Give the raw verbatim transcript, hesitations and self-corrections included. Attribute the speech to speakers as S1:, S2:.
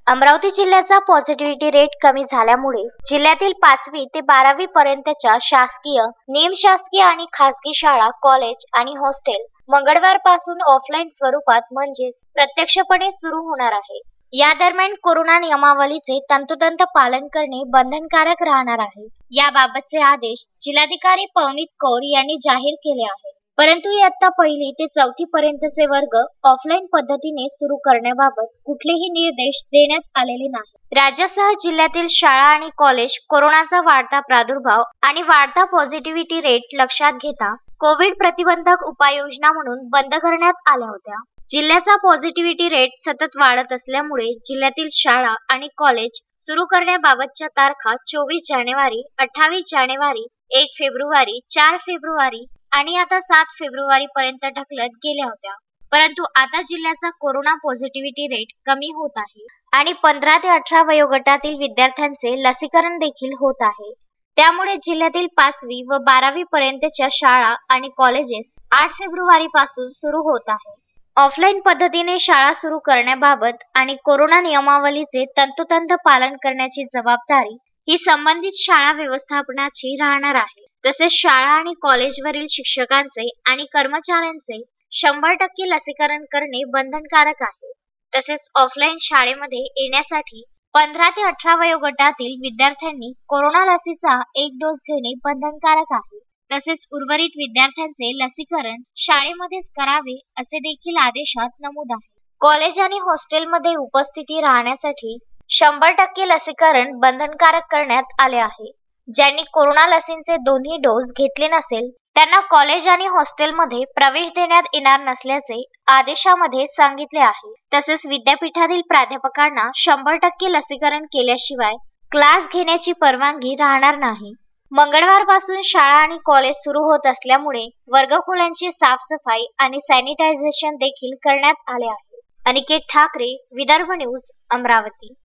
S1: अमरावती जिल्ह्याचा positivity rate कमी झाल्यामुळे जिल्ह्यातील पाचवी ते बारावी पर्यंतच्या शासकीय, निमशासकीय आणि खासगी शाळा, कॉलेज आणि हॉस्टेल मंगळवारपासून ऑफलाईन स्वरूपात म्हणजेच प्रत्यक्षपणे सुरू होणार आहे। या दरम्यान कोरोना नियमावलीचे तंतोतंत पालन करणे बंधनकारक राहणार आहे। याबाबतचे आदेश जिल्हाधिकारी पवनीत कौर यांनी जाहीर केले आहे। परंतु इयत्ता पहिली ते चौथी पर्यंतचे वर्ग ऑफलाईन पद्धतीने सुरू करण्याबाबत कुठलेही निर्देश देण्यात आलेले नाही। राज्यासह जिल्ह्यातील शाळा आणि कॉलेज कोरोनाचा वाढता प्रादुर्भाव आणि वाढता पॉझिटिव्हिटी रेट लक्षात घेता कोविड प्रतिबंधक उपाययोजना म्हणून बंद करण्यात आल्या होत्या। जिल्ह्याचा पॉझिटिव्हिटी रेट सतत वाढत असल्यामुळे जिल्ह्यातील शाळा आणि कॉलेज सुरू करण्याबाबतच्या तारखा चोवीस जानेवारी, अठ्ठावीस जानेवारी, एक फेब्रुवारी, चार फेब्रुवारी आणि आता सात फेब्रुवारी पर्यंत ढकलत गेल्या होत्या। परंतु आता जिल्ह्याचा कोरोना पॉझिटिव्हिटी रेट कमी होत आहे आणि पंधरा ते अठरा वयोगटातील विद्यार्थ्यांचे लसीकरण देखील होत आहे। त्यामुळे जिल्ह्यातील पाचवी व बारावी पर्यंतच्या शाळा आणि कॉलेजेस आठ फेब्रुवारी पासून सुरू होत आहे। ऑफलाईन पद्धतीने शाळा सुरू करण्याबाबत आणि कोरोना नियमावलीचे तंतोतंत पालन करण्याची जबाबदारी ही संबंधित शाळा व्यवस्थापनाची राहणार आहे। तसेच शाळा आणि कॉलेजवरील शिक्षकांचे आणि कर्मचाऱ्यांचे शंभर टक्के लसीकरण करणे बंधनकारक आहे। तसेच ऑफलाईन शाळेमध्ये येण्यासाठी पंधरा ते अठरा वयोगटातील विद्यार्थ्यांनी कोरोना लसीचा एक डोस घेणे बंधनकारक आहे। तसेच उर्वरित विद्यार्थ्यांचे लसीकरण शाळेमध्येच करावे असे देखील आदेशात नमूद आहे। कॉलेज आणि हॉस्टेलमध्ये उपस्थिती राहण्यासाठी शंभर टक्के लसीकरण बंधनकारक करण्यात आले आहे। ज्यांनी कोरोना लसीचे दोन्ही डोस घेतले नसेल त्यांना कॉलेज आणि हॉस्टेलमध्ये प्रवेश देण्यात येणार नसल्याचे आदेशामध्ये सांगितले आहे। तसेच विद्यापीठातील प्राध्यापकांना शंभर टक्के लसीकरण केल्याशिवाय क्लास घेण्याची परवानगी राहणार नाही। मंगळवारपासून शाळा आणि कॉलेज सुरू होत असल्यामुळे वर्गखोल्यांची साफसफाई आणि सॅनिटायझेशन देखील करण्यात आले आहे। अनिकेत ठाकरे, विदर्भ न्यूज, अमरावती।